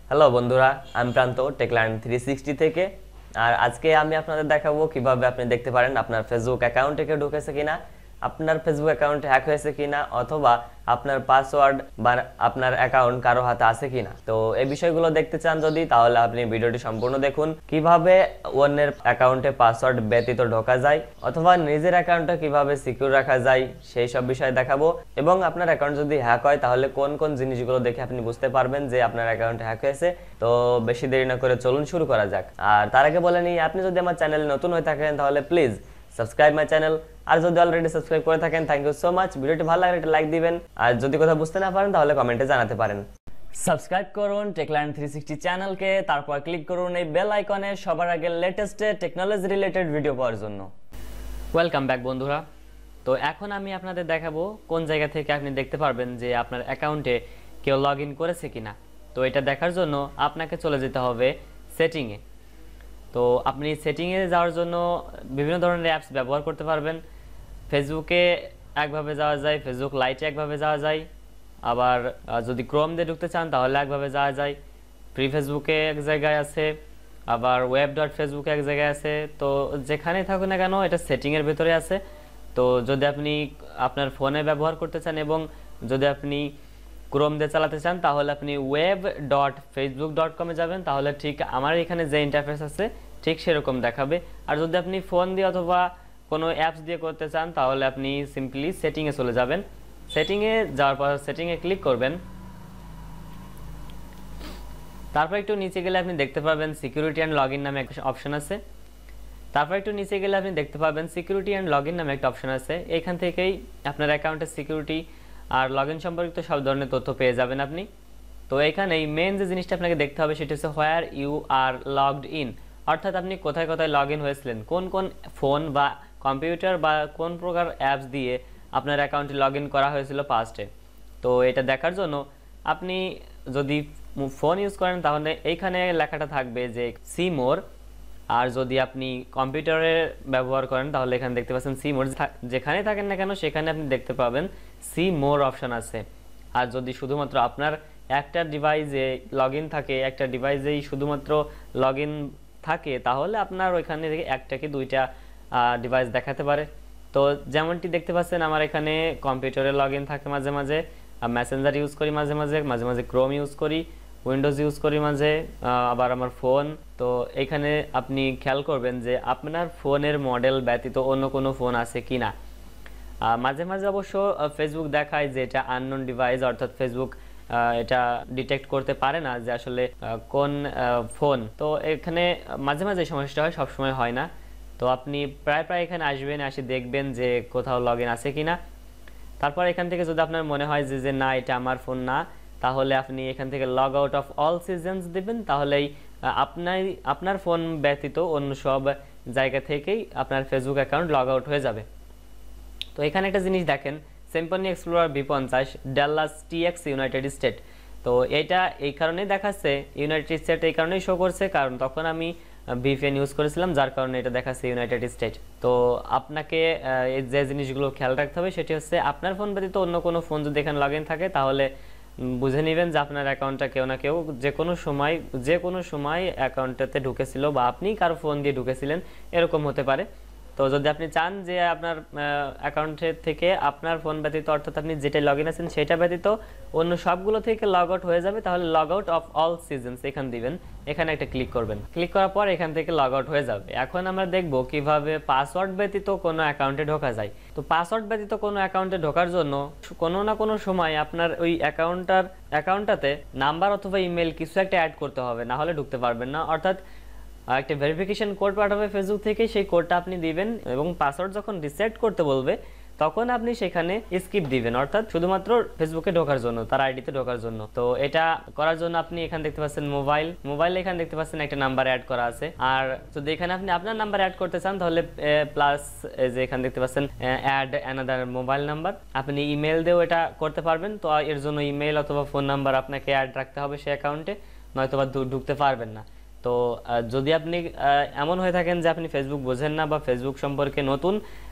Hello বন্ধুরা, আমি প্রান্ত টেকল্যান্ড 360 থেকে। আর আজকে আমি আপনাদের দেখাবো কিভাবে আপনি দেখতে পারেন আপনার ফেসবুক অ্যাকাউন্টে কেউ ঢুকেছে কিনা, আপনার ফেসবুক অ্যাকাউন্ট হ্যাক হয়েছে কিনা, অথবা আপনার পাসওয়ার্ড বা আপনার অ্যাকাউন্ট কারো হাতে আছে কিনা। তো এই বিষয়গুলো দেখতে চান যদি, তাহলে আপনি ভিডিওটি সম্পূর্ণ দেখুন। কিভাবে অন্যের অ্যাকাউন্টে পাসওয়ার্ড ব্যতীত ঢোকা যায় অথবা নিজের অ্যাকাউন্টটা কিভাবে সিকিউর রাখা যায় সেই সব বিষয় দেখাবো। এবং আপনার অ্যাকাউন্ট যদি হ্যাক হয় তাহলে কোন কোন জিনিসগুলো দেখে আপনি বুঝতে পারবেন যে আপনার অ্যাকাউন্ট হ্যাক হয়েছে। তো বেশি দেরি না করে চলুন শুরু করা যাক। আর তার আগে বলে নিই, আপনি যদি আমার চ্যানেলে নতুন হয়ে থাকেন তাহলে প্লিজ সাবস্ক্রাইব মাই চ্যানেল। আর যদি অলরেডি সাবস্ক্রাইব করে থাকেন, থ্যাংক ইউ সো মাচ। ভিডিওটি ভালো লাগলে একটা লাইক দিবেন, আর যদি কথা বুঝতে না পারেন তাহলে কমেন্টে জানাতে পারেন। সাবস্ক্রাইব করুন টেকল্যান্ড 360 চ্যানেলকে, তারপর ক্লিক করুন এই বেল আইকনে সবার আগে লেটেস্ট টেকনোলজি রিলেটেড ভিডিও পাওয়ার জন্য। ওয়েলকাম ব্যাক বন্ধুরা। তো এখন আমি আপনাদের দেখাবো কোন জায়গা থেকে আপনি দেখতে পারবেন যে আপনার অ্যাকাউন্টে কেউ লগ ইন করেছে কিনা। তো এটা দেখার জন্য আপনাকে চলে যেতে হবে সেটিংয়ে। তো আপনি সেটিংয়ে যাওয়ার জন্য বিভিন্ন ধরনের অ্যাপস ব্যবহার করতে পারবেন। ফেসবুকে একভাবে যাওয়া যায়, ফেসবুক লাইটে একভাবে যাওয়া যায়, আবার যদি ক্রোম দিয়ে ঢুকতে চান তাহলে একভাবে যাওয়া যায়। ফ্রি ফেসবুকে এক জায়গায় আছে, আবার ওয়েব ডট ফেসবুকে এক জায়গায় আছে। তো যেখানেই থাকুন না কেন এটা সেটিংয়ের ভেতরে আছে। তো যদি আপনি আপনার ফোনে ব্যবহার করতে চান এবং যদি আপনি ক্রোম দিয়ে চালাতে চান তাহলে আপনি web.facebook.com এ যাবেন, তাহলে ঠিক আমার এখানে যে ইন্টারফেস আছে ঠিক সেরকম দেখাবে। আর যদি আপনি ফোন দিয়ে অথবা কোনো অ্যাপস দিয়ে করতে চান তাহলে আপনি সিম্পলি সেটিংয়ে চলে যাবেন। সেটিংয়ে যাওয়ার পর সেটিংয়ে ক্লিক করবেন। তারপর একটু নিচে গেলে আপনি দেখতে পাবেন সিকিউরিটি অ্যান্ড লগ ইন নামে একটা অপশন আছে। তারপর একটু নিচে গেলে আপনি দেখতে পাবেন সিকিউরিটি অ্যান্ড লগ ইন নামে একটা অপশন আছে। এখান থেকেই আপনার অ্যাকাউন্টের সিকিউরিটি আর লগ ইন সম্পর্কিত সব ধরনের তথ্য পেয়ে যাবেন আপনি। তো এখানে মেন যে জিনিসটা আপনাকে দেখতে হবে সেটা হচ্ছে where you are logged in, অর্থাৎ আপনি কোথায় কোথায় লগ ইন হয়েছিলেন, কোন কোন ফোন বা কম্পিউটার বা কোন প্রকার অ্যাপস দিয়ে আপনার অ্যাকাউন্টে লগ ইন করা হয়েছিল পাস্টে। তো এটা দেখার জন্য আপনি যদি ফোন ইউজ করেন তাহলে এইখানে লেখাটা থাকবে যে সি মোর, আর যদি আপনি কম্পিউটারে ব্যবহার করেন তাহলে এখানে দেখতে পাচ্ছেন সি মোর। যেখানে থাকেন না কেন সেখানে আপনি দেখতে পাবেন সি মোর অপশন আছে। আর যদি শুধুমাত্র আপনার একটা ডিভাইসে লগ ইন থাকে, একটা ডিভাইসেই শুধুমাত্র লগ ইন থাকে, তাহলে আপনার ওইখানে থেকে একটা কি দুইটা ডিভাইস দেখাতে পারে। তো যেমনটি দেখতে পাচ্ছেন আমার এখানে কম্পিউটারে লগ ইন থাকে মাঝে মাঝে, মেসেঞ্জার ইউজ করি মাঝে মাঝে, মাঝে মাঝে ক্রোম ইউজ করি, উইন্ডোজ ইউজ করি মাঝে, আবার আমার ফোন। তো এখানে আপনি খেয়াল করবেন যে আপনার ফোনের মডেল ব্যতীত অন্য কোনো ফোন আছে কি না। মাঝে মাঝে অবশ্য ফেসবুক দেখায় যে এটা আননোন ডিভাইস, অর্থাৎ ফেসবুক এটা ডিটেক্ট করতে পারে না যে আসলে কোন ফোন। তো এখানে মাঝে মাঝে সমস্যা হয়, সবসময় হয় না। তো আপনি প্রায় প্রায় এখানে আসবেন, আসে দেখবেন যে কোথাও লগ ইন আছে কিনা। তারপর এখান থেকে যদি আপনার মনে হয় যে না এটা আমার ফোন না, তাহলে আপনি এখান থেকে log out of all sessions দিবেন, তাহলেই আপনার ফোন ব্যতীত অন্য সব জায়গা থেকেই আপনার ফেসবুক অ্যাকাউন্ট লগ আউট হয়ে যাবে। তো এখানে একটা জিনিস দেখেন, Symphony Explorer V50 Dallas TX United State. তো এটা এই কারণেই দেখাচ্ছে ইউনাইটেড স্টেট, এই কারণেই শো করছে কারণ তখন আমি VPN ইউজ করেছিলাম, যার কারণে এটা দেখাচ্ছে ইউনাইটেড স্টেট। তো আপনাকে যে জিনিসগুলো খেয়াল রাখতে হবে সেটি হচ্ছে আপনার ফোন ব্যতীত অন্য কোনো ফোন যদি এখানে লগ ইন থাকে তাহলে বুঝে নেবেন যে আপনার অ্যাকাউন্টটা কেউ না কেউ যে কোনো সময় অ্যাকাউন্টটাতে ঢুকেছিল বা আপনি কারো ফোন দিয়ে ঢুকেছিলেন, এরকম হতে পারে। তো যদি আপনি চান যে আপনার অ্যাকাউন্টের থেকে আপনার ফোন ব্যতীত, অর্থাৎ আপনি যেটা লগ ইন আছেন সেটা ব্যতীত অন্য সবগুলো থেকে লগ আউট হয়ে যাবে, তাহলে log out of all sessions এখানে দিবেন। এখানে একটা ক্লিক করবেন, ক্লিক করার পর এখান থেকে লগ আউট হয়ে যাবে। এখন আমরা দেখব কিভাবে পাসওয়ার্ড ব্যতীত কোনো অ্যাকাউন্টে ঢোকা যায়। তো পাসওয়ার্ড ব্যতীত কোনো অ্যাকাউন্টে ঢোকার জন্য কোনো না কোনো সময় আপনার ওই অ্যাকাউন্টটাতে নাম্বার অথবা ইমেল কিছু একটা অ্যাড করতে হবে, না হলে ঢুকতে পারবেন না। অর্থাৎ একটা ভেরিফিকেশন কোড পাঠাবে ফেসবুক থেকে, সেই কোডটা আপনি দিবেন এবং পাসওয়ার্ড যখন রিসেট করতে বলবে তখন আপনি সেখানে স্কিপ দিবেন, অর্থাৎ শুধুমাত্র ফেসবুকে ঢোকার জন্য, তার আইডিতে ঢোকার জন্য। তো এটা করার জন্য আপনি এখানে দেখতে পাচ্ছেন মোবাইল এখানে দেখতে পাচ্ছেন একটা নাম্বার অ্যাড করা আছে। আর যদি এখানে আপনি আপনার নাম্বার অ্যাড করতে চান তাহলে প্লাস যে এখানে দেখতে পাচ্ছেন অ্যাড অ্যানাদার মোবাইল নাম্বার, আপনি ইমেল দিয়েও এটা করতে পারবেন। তো এর জন্য ইমেল অথবা ফোন নাম্বার আপনাকে অ্যাড রাখতে হবে সেই অ্যাকাউন্টে, নয়তো বা ঢুকতে পারবেন না। তো যদি আপনি এমন হয়ে থাকেন যে আপনি ফেসবুক বোঝেন না বা ফেসবুক সম্পর্কে নতুন,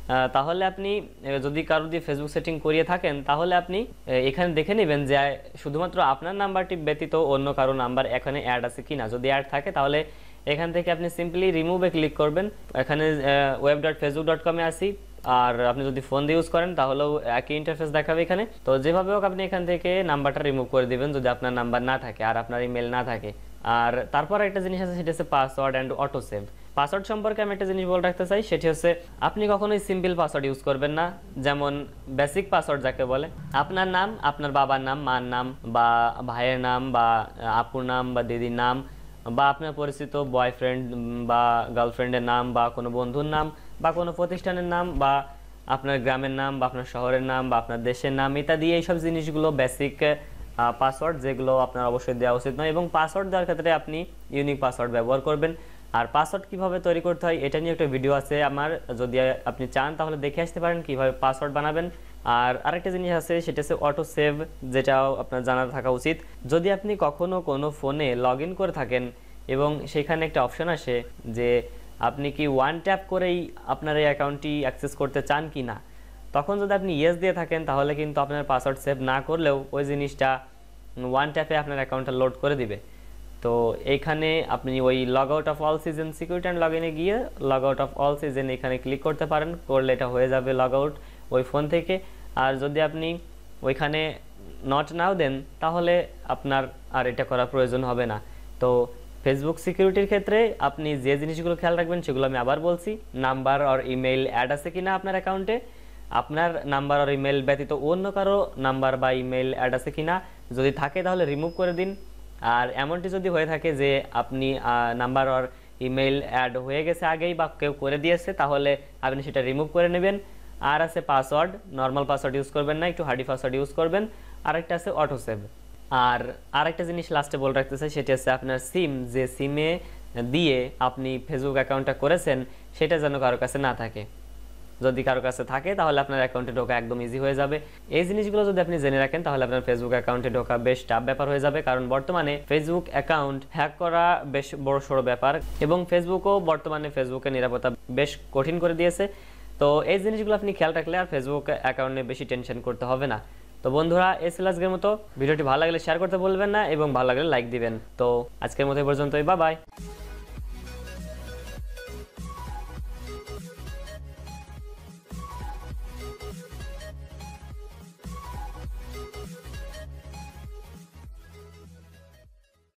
তাহলে আপনি যদি কারো দিয়ে ফেসবুক সেটিং করিয়ে থাকেন তাহলে আপনি এখানে দেখে নেবেন যে শুধুমাত্র আপনার নাম্বারটি ব্যতীত অন্য কারো নাম্বার এখানে অ্যাড আছে কিনা। যদি অ্যাড থাকে তাহলে এখান থেকে আপনি সিম্পলি রিমুভে ক্লিক করবেন। এখানে web.facebook.com এ আসি, আর আপনি যদি ফোন দিয়ে ইউজ করেন তাহলেও একই ইন্টারফেস দেখাবে এখানে। তো যেভাবে হোক আপনি এখান থেকে নাম্বারটা রিমুভ করে দিবেন যদি আপনার নাম্বার না থাকে আর আপনার ইমেল না থাকে। আর তারপর একটা জিনিস আছে, সেটা হচ্ছে password and auto save. Password সম্পর্কে আমি একটা জিনিস বলে রাখতে চাই, সেটি হচ্ছে আপনি কখনোই সিম্পল পাসওয়ার্ড ইউজ করবেন না। যেমন বেসিক পাসওয়ার্ড যাকে বলে, আপনার নাম, আপনার বাবার নাম, মার নাম বা ভাইয়ের নাম বা আপুর নাম বা দিদির নাম বা আপনার পরিচিত বয়ফ্রেন্ড বা গার্লফ্রেন্ডের নাম বা কোনো বন্ধুর নাম বা কোনো প্রতিষ্ঠানের নাম বা আপনার গ্রামের নাম বা আপনার শহরের নাম বা আপনার দেশের নাম ইত্যাদি, এইসব জিনিসগুলো বেসিক পাসওয়ার্ড, যেগুলো আপনার অবশ্যই দেওয়া উচিত নয়। এবং পাসওয়ার্ড দেওয়ার ক্ষেত্রে আপনি ইউনিক পাসওয়ার্ড ব্যবহার করবেন। আর পাসওয়ার্ড কিভাবে তৈরি করতে হয় এটা নিয়ে একটা ভিডিও আছে আমার, যদি আপনি চান তাহলে দেখে আসতে পারেন কিভাবে পাসওয়ার্ড বানাবেন। আর আরেকটা জিনিস আছে, সেটা হচ্ছে অটো সেভ, যেটাও আপনার জানা থাকা উচিত। যদি আপনি কখনো কোনো ফোনে লগ ইন করে থাকেন এবং সেখানে একটা অপশন আসে যে আপনি কি ওয়ান ট্যাপ করেই আপনার এই অ্যাকাউন্টটি অ্যাক্সেস করতে চান কি না, তখন যদি আপনি ইয়েস দিয়ে থাকেন তাহলে কিন্তু আপনার পাসওয়ার্ড সেভ না করলেও ওই জিনিসটা ওয়ান ট্যাপে আপনার অ্যাকাউন্টটা লোড করে দিবে। তো এইখানে আপনি ওই log out of all session security and log ইনে গিয়ে log out of all session এখানে ক্লিক করতে পারেন, করলে এটা হয়ে যাবে লগ আউট ওই ফোন থেকে। আর যদি আপনি ওইখানে নট নাও দেন তাহলে আপনার আর এটা করার প্রয়োজন হবে না। তো ফেসবুক সিকিউরিটির ক্ষেত্রে আপনি যে জিনিসগুলো খেয়াল রাখবেন সেগুলো আমি আবার বলছি। নাম্বার আর ইমেল অ্যাড আছে কিনা আপনার অ্যাকাউন্টে, আপনার নাম্বার আর ইমেল ব্যতীত অন্য কারো নাম্বার বা ইমেল অ্যাড আছে কিনা, যদি থাকে তাহলে রিমুভ করে দিন। আর এমনটি যদি হয়ে থাকে যে আপনি নাম্বার আর ইমেল অ্যাড হয়ে গেছে আগেই বা কেউ করে দিয়েছে, তাহলে আপনি সেটা রিমুভ করে নেবেন। আর আছে পাসওয়ার্ড, নর্মাল পাসওয়ার্ড ইউজ করবেন না, একটু হার্ডি পাসওয়ার্ড ইউজ করবেন। আরেকটা আছে অটো সেভ। আর আরেকটা জিনিস লাস্টে বলে রাখতে চাই, সেটি হচ্ছে আপনার সিম, যে সিমে দিয়ে আপনি ফেসবুক অ্যাকাউন্টটা করেছেন সেটা যেন কারো কাছে না থাকে। যদি কারো কাছে থাকে তাহলে আপনার অ্যাকাউন্টে ঢোকা একদম ইজি হয়ে যাবে। এই জিনিসগুলো যদি আপনি জেনে রাখেন তাহলে আপনার ফেসবুক অ্যাকাউন্টে ঢোকা বেশ টাফ ব্যাপার হয়ে যাবে, কারণ বর্তমানে ফেসবুক অ্যাকাউন্ট হ্যাক করা বেশ বড় সড়ো ব্যাপার এবং ফেসবুকের নিরাপত্তা বেশ কঠিন করে দিয়েছে। তো এই জিনিসগুলো আপনি খেয়াল রাখলে আর ফেসবুক অ্যাকাউন্টে বেশি টেনশন করতে হবে না। তো বন্ধুরা, এই ছিল আজকের মতো। ভিডিওটি ভালো লাগলে শেয়ার করতে ভুলবেন না এবং ভালো লাগলে লাইক দিবেন। তো আজকের মতো এই পর্যন্তই, বাই বাই।